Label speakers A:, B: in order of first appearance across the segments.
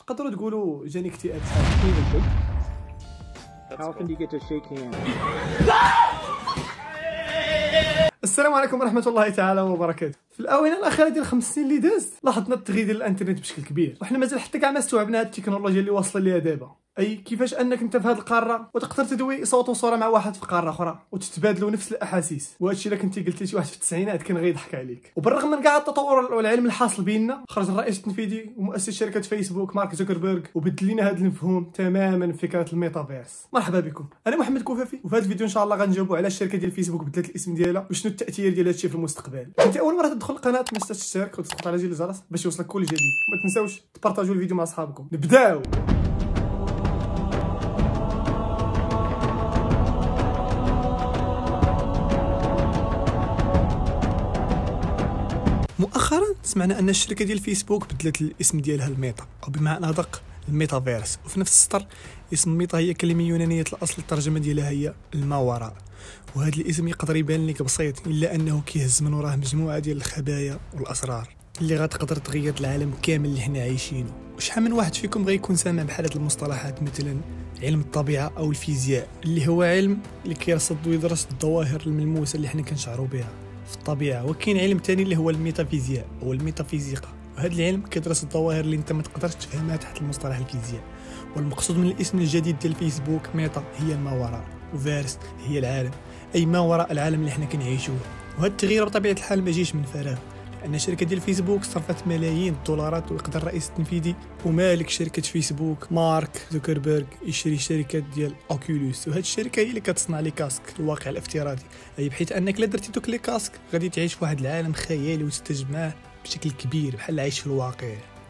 A: تقدروا تقولوا جاني اكتئاب.
B: How often do you get to shake hands?
A: السلام عليكم ورحمة الله تعالى وبركاته. في الآونة الأخيرة ديال 5 سنين اللي دازت لاحظنا التغيير ديال الانترنت بشكل كبير، وحنا مازال حتى كاع ما استوعبنا هاد التكنولوجيا اللي واصله ليها دابا. اي كيفاش انك انت في هاد القاره وتقدر تدوي صوت وصوره مع واحد في قاره اخرى وتتبادلوا نفس الاحاسيس، وهادشي الا كنتي قلتي شي واحد في التسعينات كان غيضحك عليك. وبالرغم من كاع التطور والعلم الحاصل بيننا، خرج الرئيس التنفيذي ومؤسس شركه فيسبوك مارك زوكربيرغ وبدل لنا هذا المفهوم تماما فكره الميتافيرس. مرحبا بكم، انا محمد كوفافي، وفي هذا الفيديو ان شاء الله غنجاوبوا على الشركه ديال فيسبوك بدلت الاسم ديالها وشنو التاثير ديال هادشي في المستقبل. كنتي اول مره تدخل القناه ما تنساش تشترك وتضغط على زر الجرس باش يوصلك كل جديد، وما تنساوش تبارطاجوا الفيديو مع اصحابكم. نبداو. مؤخرا سمعنا ان الشركه ديال فيسبوك بدلت الاسم ديالها الميتا، او بمعنى ادق الميتافيرس، وفي نفس السطر اسم ميتا هي كلمه يونانيه الاصل، الترجمه ديالها هي الماوراء. وهذا الاسم يقدر يبان لك بسيط، الا انه كيهز من وراه مجموعه ديال الخبايا والاسرار اللي غتقدر تغير العالم كامل اللي حنا عايشينه. وشحال من واحد فيكم غيكون سامع بحال هاد المصطلحات، مثلا علم الطبيعه او الفيزياء، اللي هو علم اللي كيرصد ويدرس الظواهر الملموسه اللي حنا كنشعروا بها في الطبيعه. وكاين علم ثاني اللي هو الميتافيزياء او الميتافيزيقا، وهذا العلم كيدرس الظواهر اللي انت ما تقدرش تفهمها تحت المصطلح الفيزياء. والمقصود من الاسم الجديد ديال فيسبوك ميتا هي الماوراء، وفيرس هي العالم، اي ما وراء العالم اللي حنا كنعيشوه. وهذا التغيير بطبيعه الحال ما جيش من فراغ، لان شركه ديال فيسبوك صرفت ملايين الدولارات، ويقدر الرئيس التنفيذي ومالك شركه فيسبوك مارك زوكربيرغ يشري شركه ديال اوكيولوس. وهاد الشركه هي اللي كتصنع لي كاسك الواقع الافتراضي، اي بحيث انك لا درتي دوك لي كاسك غادي تعيش في واحد العالم خيالي وتستجمع معاه بشكل كبير بحال عايش في الواقع.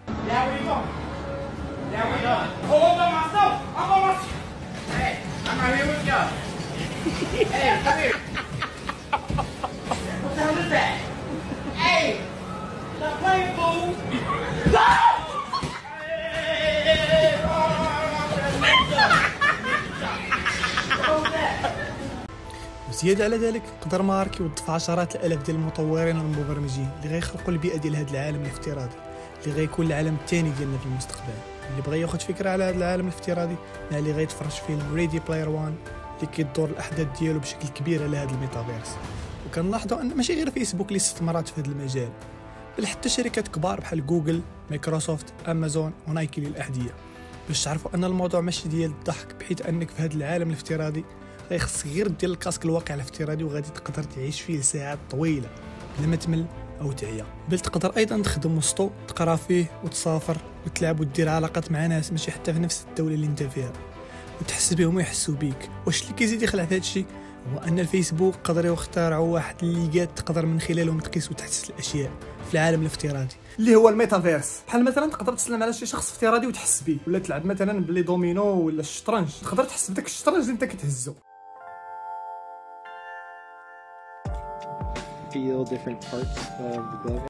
A: وزيادة على ذلك قدر مارك يوظف عشرات الالاف ديال المطورين والمبرمجين اللي غيخلقوا البيئه ديال هذا العالم الافتراضي اللي غيكون العالم الثاني ديالنا في المستقبل. اللي بغى ياخذ فكره على هذا العالم الافتراضي مع اللي غيتفرج فيلم ريدي بلاير 1 اللي كيدور الاحداث ديالو بشكل كبير على هذا الميتافيرس. وكنلاحظوا ان ماشي غير فيسبوك اللي استثمرات في هذا المجال، بل حتى شركات كبار بحال جوجل، مايكروسوفت، امازون ونايكي للاحذيه، باش تعرفوا ان الموضوع ماشي ديال الضحك، بحيث انك في هذا العالم الافتراضي غيخصك غير دير الكاسك الواقع الافتراضي وغادي تقدر تعيش فيه لساعات طويله بلا ما تمل او تعيا. بل تقدر ايضا تخدم وسطو، تقرا فيه وتسافر وتلعب ودير علاقات مع ناس ماشي حتى في نفس الدوله اللي انت فيها، وتحس بهم ويحسوا بيك. واش اللي كيزيد يخلع في هذا الشيء هو ان الفيسبوك قدروا يخترعوا واحد الليغات تقدر من خلالهم تقيس وتحس الاشياء في العالم الافتراضي اللي هو الميتافيرس. بحال مثلا تقدر تسلم على شي شخص افتراضي وتحس به، ولا تلعب مثلا بلي دومينو ولا الشطرنج، تقدر تحس بداك الشطرنج اللي انت كتهزو.
B: Feel different parts of the glove.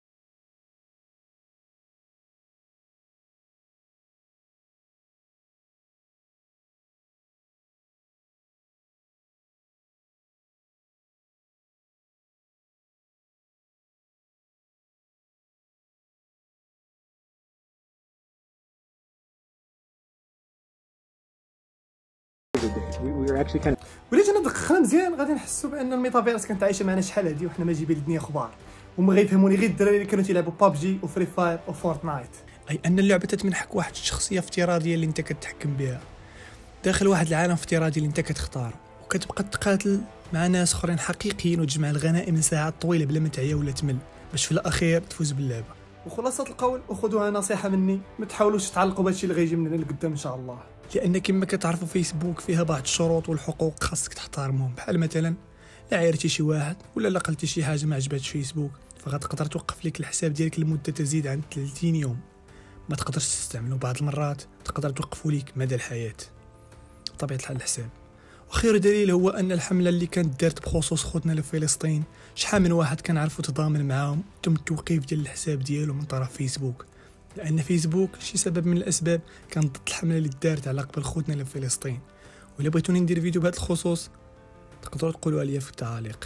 B: We were actually kind of.
A: وليت انا دققنا مزيان غادي نحسوا بان الميتافيرس كانت عايشه معنا شحال هادي وحنا ما جايبين الدنيا اخبار، وما غيفهموني غير الدراري اللي كانوا تيلعبوا بابجي وفري فاير وفورتنايت. اي ان اللعبه تتمنحك واحد الشخصيه افتراضيه اللي انت كتحكم بها داخل واحد العالم افتراضي اللي انت كتختاره، وكتبقى تقاتل مع ناس اخرين حقيقيين وتجمع الغنائم لساعات طويله بلا ما تعيا ولا تمل، باش في الاخير تفوز باللعبه. وخلاصه القول، وخذوها نصيحه مني، ما تحاولوش تعلقوا بهادشي اللي غيجي من هنا لقدام ان شاء الله، لان كما كتعرفوا فيسبوك فيها بعض الشروط والحقوق خاصك تحترمهم. بحال مثلا لا عيرتي شي واحد ولا لا قلتي شي حاجه ما عجباتش فيسبوك فغتقدر توقف لك الحساب ديالك لمده تزيد عن 30 يوم، ما تقدرش تستعملو، بعض المرات تقدر توقفوا لك مدى الحياه طبيعه الحال الحساب. وخير دليل هو ان الحمله اللي كانت دارت بخصوص خوتنا لفلسطين، شحال من واحد كنعرفوا تضامن معاهم تم التوقيف ديال الحساب ديالو من طرف فيسبوك، لان فيسبوك شي سبب من الاسباب كان ضد الحمله اللي دارت على قبل خوتنا لفلسطين. ولا بغيتوني ندير فيديو بهذا الخصوص تقدروا تقولوا عليا في التعاليق.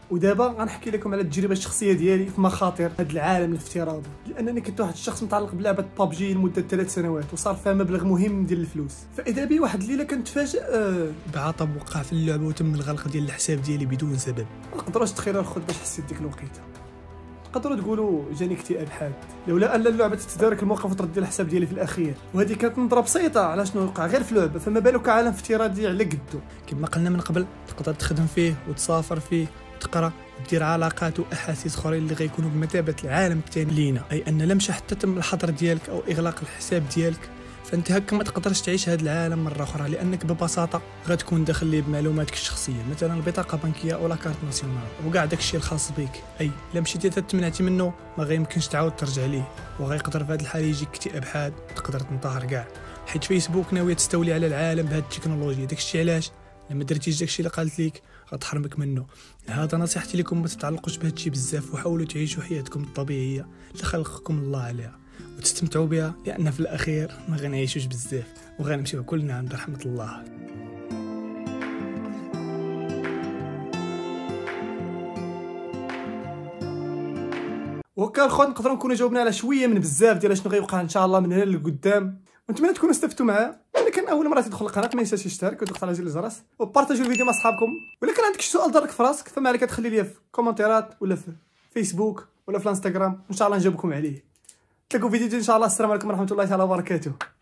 A: ودابا غنحكي لكم على التجربه الشخصيه ديالي في مخاطر هذا العالم الافتراضي، لانني كنت واحد الشخص متعلق بلعبه بابجي لمده 3 سنوات وصار فيها مبلغ مهم ديال الفلوس. فاذا بي واحد الليله كنتفاجئ بعطب وقع في اللعبه وتم الغلق ديال الحساب ديالي بدون سبب. ما تقدروش تخيلوا الخوت باش حسيت ديك الوقيته. تقدروا تقولوا جاني اكتئاب حاد، لولا ان اللعبه تتدارك الموقف وترد ديال الحساب ديالي في الاخير. وهذه كانت نظره بسيطه على شنو وقع غير في لعبه، فما بالك عالم افتراضي على قدو. كما قلنا من قبل تقدر تخدم فيه وتسافر فيه وتقرا ودير علاقات واحاسيس اخرين اللي غيكونوا بمثابه العالم الثاني لينا، اي ان لمش حتى تم الحظر ديالك او اغلاق الحساب ديالك فانت هكا ما تقدرش تعيش هذا العالم مره اخرى، لانك ببساطه غتكون داخل ليه بمعلوماتك الشخصيه، مثلا البطاقه بنكيه او لاكارت ناسيونال وكاع داكشي الخاص بك. اي الا مشيتي تمنعتي منه ما غيمكنش تعاود ترجع ليه، وغيقدر في هذه الحاله يجيك اكتئاب حاد، تقدر تنتحر كاع، حيت فيسبوك ناويه تستولي على العالم بهذه التكنولوجيا. داكشي علاش لما درتيش داكشي اللي قالت ليك غتحرمك منه. هذا نصيحتي لكم، ما تتعلقوش بهادشي بزاف وحاولوا تعيشوا حياتكم الطبيعيه اللي خلقكم الله عليها وتستمتعوا بها، لان في الاخير ما غنعيشوش بزاف وغنمشيو كلنا عند رحمه الله. وهكا الخوت نقدروا نكونوا جاوبنا على شويه من بزاف ديال شنو غيوقع ان شاء الله من هنا لقدام، ونتمنى تكونوا استفدتوا معايا. الا كان اول مره تدخل القناه ما ينساش يشترك وتضغط على زر الجرس وبارطاجيو الفيديو مع صحابكم. ولا كان عندك شي سؤال دارك في راسك فما عليك تخلي لي في كومنتيرات ولا في فيسبوك ولا في الانستغرام، وان شاء الله نجاوبكم عليه. نتلاقوا في فيديو ان شاء الله. السلام عليكم ورحمه الله تعالى وبركاته.